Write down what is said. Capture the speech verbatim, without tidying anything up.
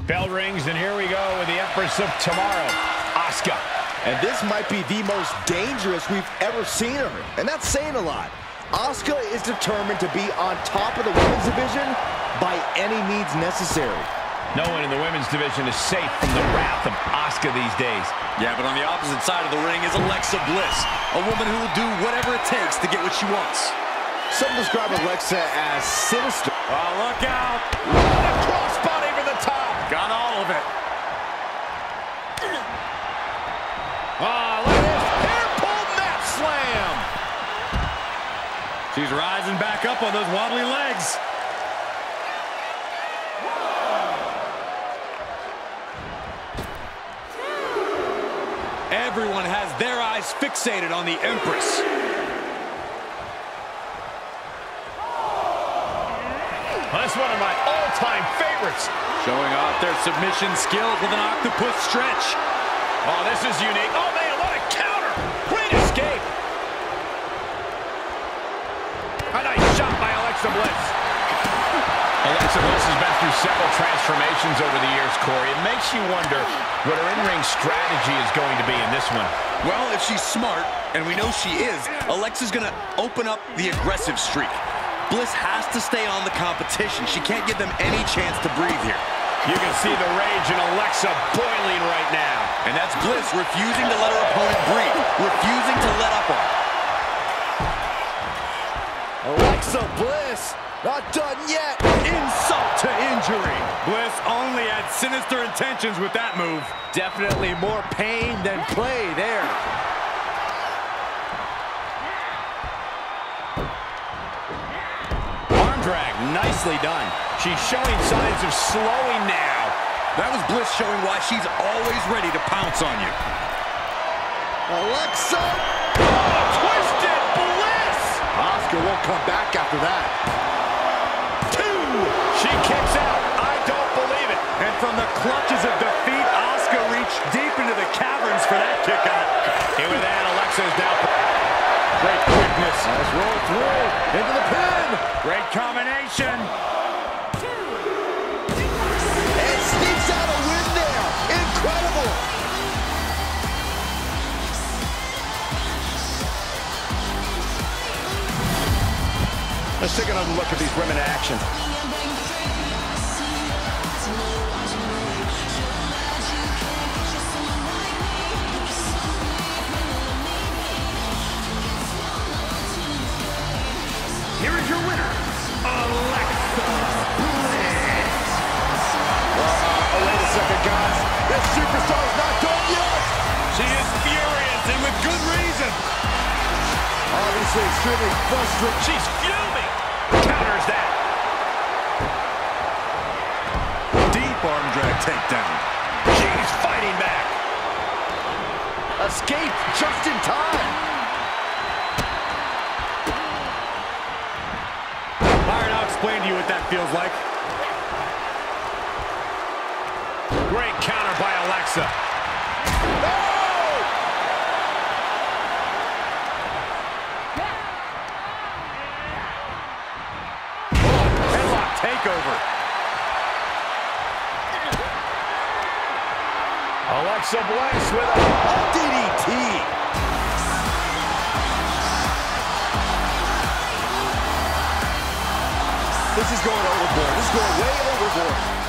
Bell rings, and here we go with the Empress of Tomorrow, Asuka. And this might be the most dangerous we've ever seen her, and that's saying a lot. Asuka is determined to be on top of the women's division by any means necessary. No one in the women's division is safe from the wrath of Asuka these days. Yeah, but on the opposite side of the ring is Alexa Bliss, a woman who will do whatever it takes to get what she wants. Some describe Alexa as sinister. Oh, look out! What a crossbody for the top! Got all of it. Oh, look at this hair-pulled mat slam! She's rising back up on those wobbly legs. Everyone has their eyes fixated on the Empress. That's one of my all-time favorites. Showing off their submission skills with an octopus stretch. Oh, this is unique. Oh, man, what a counter. Great escape. A nice shot by Alexa Bliss. Alexa Bliss has been through several transformations over the years, Corey. It makes you wonder what her in-ring strategy is going to be in this one. Well, if she's smart, and we know she is, Alexa's going to open up the aggressive streak. Bliss has to stay on the competition. She can't give them any chance to breathe here. You can see the rage in Alexa boiling right now. And that's Bliss refusing to let her opponent breathe, refusing to let up on her. Alexa Bliss, not done yet. Insult to injury. Bliss only had sinister intentions with that move. Definitely more pain than play there. Arm drag, nicely done. She's showing signs of slowing now. That was Bliss showing why she's always ready to pounce on you. Alexa! Oh, twisted Bliss! Asuka won't come back after that. Two! She kicks out. I don't believe it. And from the clutches of defeat, Asuka reached deep into the caverns for that kick out. And with that, Alexa is down. Great quickness. Let's roll through. Into the pin. Great combination. And sneaks out a win there. Incredible. Let's take another look at these women in action. Here is your winner, Alexa Bliss. Uh, oh, wait a second, guys. This superstar is not done yet. She is furious, and with good reason. Obviously extremely frustrated. She's fuming. Counters that. Deep arm drag takedown. She's fighting back. Escape just in time. Byron, I'll explain to you what that feels like. Great counter by Alexa. Headlock takeover. Alexa Bliss with a D D T. This is going overboard. This is going way overboard.